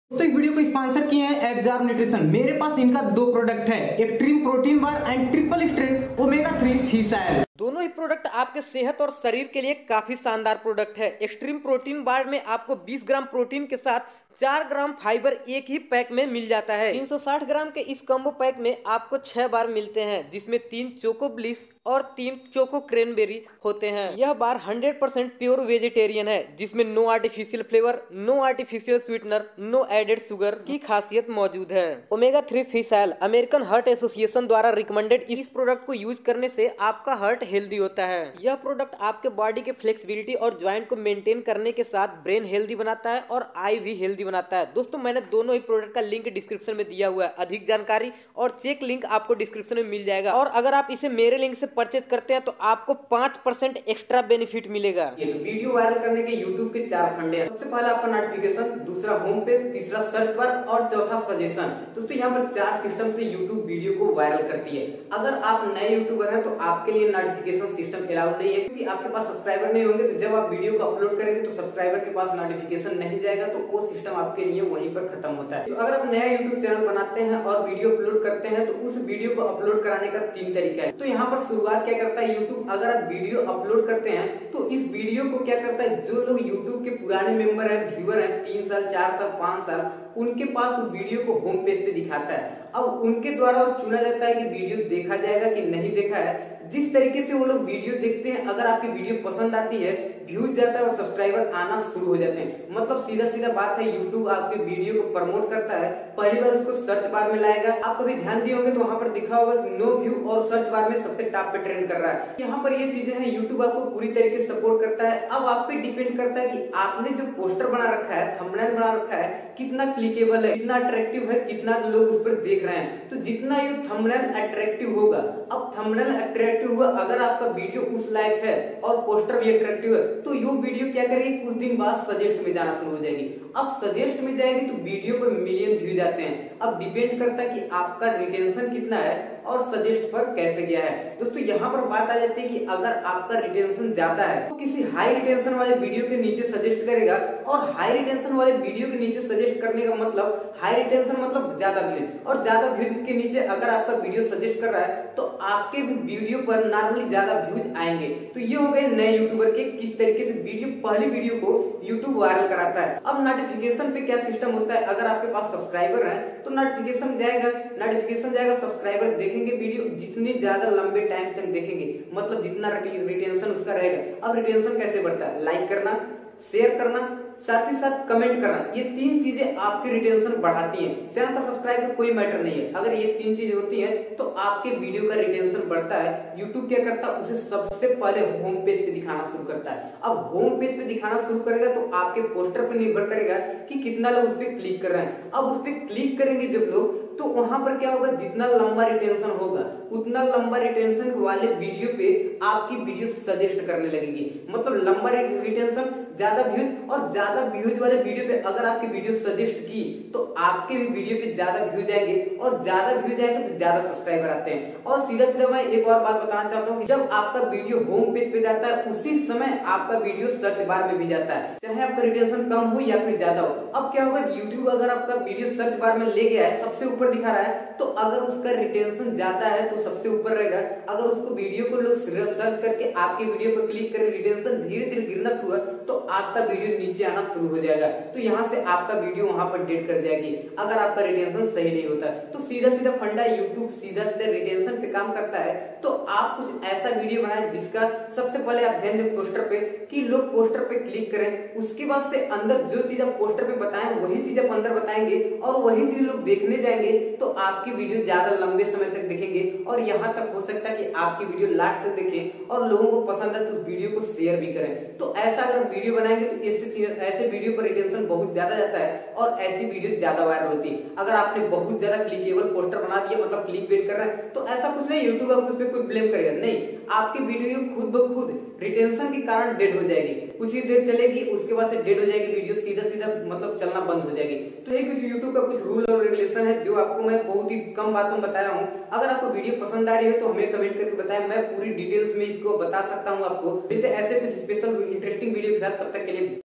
तो इस वीडियो को स्पॉन्सर किए हैं एब्जॉर्ब न्यूट्रिशन। मेरे पास इनका दो प्रोडक्ट है, extreme protein bar and triple strength omega 3 fish oil. दोनों ही प्रोडक्ट आपके सेहत और शरीर के लिए काफी शानदार प्रोडक्ट है। एक्सट्रीम प्रोटीन बार में आपको 20 ग्राम प्रोटीन के साथ 4 ग्राम फाइबर एक ही पैक में मिल जाता है। 360 ग्राम के इस कॉम्बो पैक में आपको 6 बार मिलते हैं, जिसमें 3 चोको ब्लिस और 3 चोको क्रैनबेरी होते हैं। यह बार 100% प्योर वेजिटेरियन है, जिसमें no artificial flavour, no artificial sweetener, no added sugar की खासियत मौजूद है। Omega 3 fish oil American heart association द्वारा रिकमेंडेड। इस प्रोडक्ट को यूज करने से आपका हार्ट हेल्दी होता है। यह प्रोडक्ट आपके बॉडी के फ्लेक्सिबिलिटी और ज्वाइंट को मेंटेन करने के साथ ब्रेन हेल्दी बनाता है और आई भी हेल्दी बनाता है। दोस्तों, मैंने दोनों ही प्रोडक्ट का लिंक डिस्क्रिप्शन में दिया हुआ है। अधिक जानकारी और चेक लिंक आपको डिस्क्रिप्शन में मिल जाएगा, और अगर आप इसे मेरे लिंक से परचेज करते हैं तो आपको 5% एक्स्ट्रा बेनिफिट मिलेगा। वीडियो वायरल करने के YouTube के 4 फंडे हैं। सबसे पहला आपका नोटिफिकेशन, दूसरा होम पेज, तीसरा सर्च बार और चौथा सजेशन। दोस्तों, यहाँ पर 4 सिस्टम से YouTube वीडियो को वायरल करती है। अगर आप नए यूट्यूबर हैं तो आपके लिए नोटिफिकेशन सिस्टम अलाउड नहीं है, क्योंकि आपके पास सब्सक्राइबर नहीं होंगे। तो जब आप वीडियो को अपलोड करेंगे तो सब्सक्राइबर के पास नोटिफिकेशन नहीं जाएगा, तो वो सिस्टम आपके लिए वहीं पर खत्म होता है। तो अगर आप नया यूट्यूब चैनल बनाते हैं और वीडियो अपलोड करते हैं तो उस वीडियो को अपलोड कराने का 3 तरीका है। तो यहाँ पर शुरुआत क्या करता है यूट्यूब, अगर आप वीडियो अपलोड करते हैं तो इस वीडियो को क्या करता है, जो लोग यूट्यूब के पुराने मेंबर है, व्यूअर है, 3 साल 4 साल 5 साल, उनके पास उस वीडियो को होम पेज पे दिखाता है। अब उनके द्वारा चुना जाता है कि वीडियो देखा जाएगा कि नहीं देखा है। जिस तरीके से वो लोग वीडियो देखते हैं, अगर आपकी वीडियो पसंद आती है, व्यूज जाता है और सब्सक्राइबर आना शुरू हो जाते हैं। मतलब सीधा सीधा बात है, यूट्यूब आपके वीडियो को प्रमोट करता है, पहली बार उसको सर्च बार में लाएगा। आप कभी ध्यान दिए होंगे तो वहां पर दिखा होगा नो व्यू, और सर्च बार में सबसे टॉप पे ट्रेंड कर रहा है। यहाँ पर ये चीजें हैं, यूट्यूब आपको पूरी तरीके से सपोर्ट करता है। अब आप पे डिपेंड करता है कि आपने जो पोस्टर बना रखा है, थंबनेल बना रखा है, कितना क्लिकेबल है, कितना अट्रैक्टिव है, कितना लोग उस पर देख रहे हैं। तो जितना ये थंबनेल अट्रैक्टिव होगा, अब थंबनेल अट्रैक्टिव हुआ, अगर आपका वीडियो उस लायक है और पोस्टर भी अट्रैक्टिव है, तो ये वीडियो क्या करेगी, कुछ दिन बाद सजेस्ट में जाना शुरू हो जाएगी। अब सजेस्ट में जाएगी तो वीडियो पर मिलियन व्यू जाते हैं। अब डिपेंड करता है कि आपका रिटेंशन कितना है और सजेस्ट पर कैसे गया है। दोस्तों, यहाँ पर बात आ जाती है कि अगर आपका रिटेंशन ज्यादा है तो किसी हाई रिटेंशन वाले वीडियो के नीचे सजेस्ट करेगा, और हाई रिटेंशन वाले वीडियो के नीचे सजेस्ट करने का मतलब, हाई रिटेंशन मतलब ज्यादा व्यू, और ज्यादा व्यू के नीचे अगर आपका वीडियो सजेस्ट कर रहा है तो आपके वीडियो पर नॉर्मली ज्यादा व्यूज आएंगे। तो ये हो गए नए यूट्यूबर के किस तरीके से पहली वीडियो को यूट्यूब वायरल कराता है। अब नोटिफिकेशन पे क्या सिस्टम होता है, अगर आपके पास सब्सक्राइबर है तो नोटिफिकेशन जाएगा, सब्सक्राइबर देखेंगे वीडियो, जितनी ज्यादा लंबे टाइम तक देखेंगे, मतलब जितना रिटेंशन उसका रहेगा। अब रिटेंशन कैसे बढ़ता है, लाइक करना, शेयर करना, साथ ही साथ कमेंट करना, ये 3 चीजें आपकी रिटेंशन बढ़ाती हैं। चैनल का सब्सक्राइब का कोई मैटर नहीं है, अगर ये 3 चीजें होती हैं तो आपके वीडियो का रिटेंशन बढ़ता है। यूट्यूब क्या करता है, उसे सबसे पहले होम पेज पे दिखाना शुरू करता है। अब होम पेज पे दिखाना शुरू करेगा तो आपके पोस्टर पे निर्भर करेगा कि कितना लोग उस पर क्लिक कर रहे हैं। अब उस पर क्लिक करेंगे जब लोग, तो वहां पर क्या होगा, जितना लंबा रिटेंशन होगा उतना लंबा रिटेंशन वाले वीडियो पे आपकी वीडियो सजेस्ट करने लगेगी। मतलब लंबा रिटेंशन, ज्यादा व्यूज, और ज्यादा व्यूज वाले वीडियो पे अगर आपकी वीडियो सजेस्ट की तो आपके भी वीडियो पे ज्यादा व्यूज आएंगे, और ज्यादा व्यूज आएंगे तो ज्यादा सब्सक्राइबर आते हैं। और सीधा सीधा मैं एक और बात बताना चाहता हूँ, जब आपका वीडियो होम पेज पे जाता है उसी समय आपका वीडियो सर्च बार में भी जाता है, चाहे आपका रिटेंशन कम हो या फिर ज्यादा हो। अब क्या होगा, यूट्यूब अगर आपका वीडियो सर्च बार में ले गया है, सबसे ऊपर दिखा रहा है, तो अगर उसका रिटेंशन ज्यादा है तो सबसे ऊपर रहेगा। अगर उसको वीडियो को लोग सर्च करके आपके वीडियो पर क्लिक करें, रिटेंशन धीरे धीरे गिरना शुरू हुआ तो आपका वीडियो नीचे आना शुरू हो जाएगा। तो यहाँ से आपका वीडियो वहां पर डेड कर जाएगी अगर आपका रिटेंशन सही नहीं होता। तो सीधा सीधा फंडा, यूट्यूब सीधा सीधा रिटेंशन पे काम करता है। तो आप कुछ ऐसा वीडियो बनाए जिसका सबसे पहले आप ध्यान दें पोस्टर पे, कि लोग पोस्टर पे क्लिक करें, उसके बाद से अंदर जो चीज आप पोस्टर पे बताएं वही चीज आप अंदर बताएंगे, और वही चीज लोग देखने जाएंगे तो आपकी वीडियो ज्यादा लंबे समय तक देखेंगे। और यहाँ तक हो सकता है कि आपकी वीडियो लास्ट तक देखें और लोगों को पसंद है तो उस वीडियो को शेयर भी करें। तो ऐसा अगर वीडियो बनाएंगे तो ऐसे वीडियो पर रिटेंशन बहुत ज्यादा जाता है और ऐसी वीडियो ज्यादा वायरल होती है। अगर आपने बहुत ज्यादा क्लिकेबल पोस्टर बना दिया, मतलब क्लिक बेट कर रहे हैं, तो ऐसा कुछ नहीं, यूट्यूब आपको उस पर कोई ब्लेम करेगा नहीं, आपकी वीडियो खुद ब खुद रिटेंशन के कारण डेड हो जाएगी। कुछ ही देर चलेगी, उसके बाद से डेड हो जाएगी वीडियो, सीधा सीधा मतलब चलना बंद हो जाएगी। तो ये कुछ यूट्यूब का कुछ रूल और रेगुलेशन है जो आपको मैं बहुत ही कम बातों में बताया हूँ। अगर आपको वीडियो पसंद आ रही है तो हमें कमेंट करके बताएं, मैं पूरी डिटेल्स में इसको बता सकता हूँ आपको। मिलते ऐसे कुछ स्पेशल इंटरेस्टिंग वीडियो के साथ, तब तक के लिए